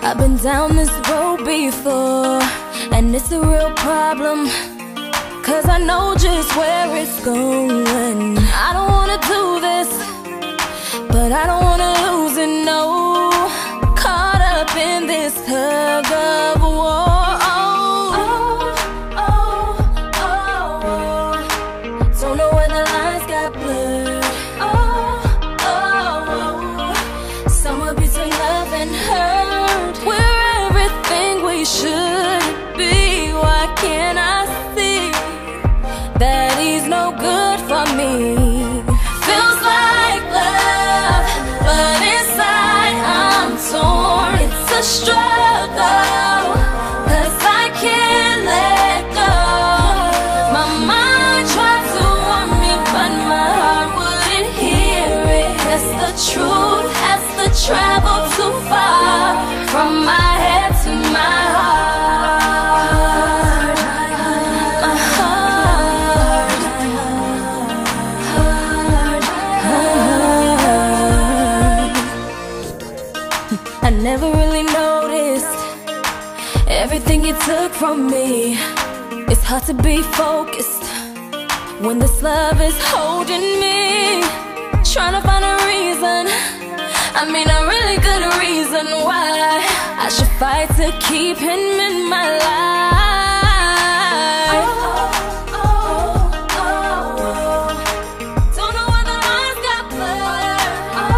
I've been down this road before, and it's a real problem, 'cause I know just where it's going. I don't wanna do this, but I don't wanna lose it, no. Caught up in this tug of war. Don't know where the lines got blurred. Somewhere between love and hurt. We're everything we should be. Why can't I see that he's no good for me? Feels like love, but inside I'm torn. It's a struggle, 'cause I can't let go. My mind tried to warn me, but my heart wouldn't hear it. It's the truth has to travel too far, from my head to my heart. My heart. I never really noticed everything you took from me. It's hard to be focused when this love is holding me. Trying to find a reason, I mean a really good reason why I should fight to keep him in my life. Don't know why the lines got blurred.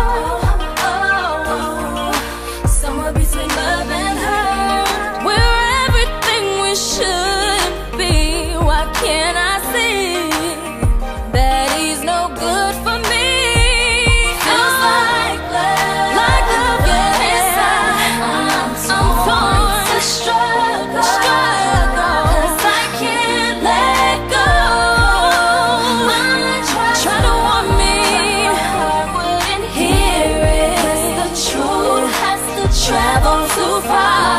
Somewhere between love and hurt. We're everything we should be. Why can't I see that he's no good for me? Feels like love, yeah, inside I'm torn. It's a struggle, 'cause I can't let go. Mind try to warn me, my heart wouldn't hear it. 'Cause the truth has to travel too far.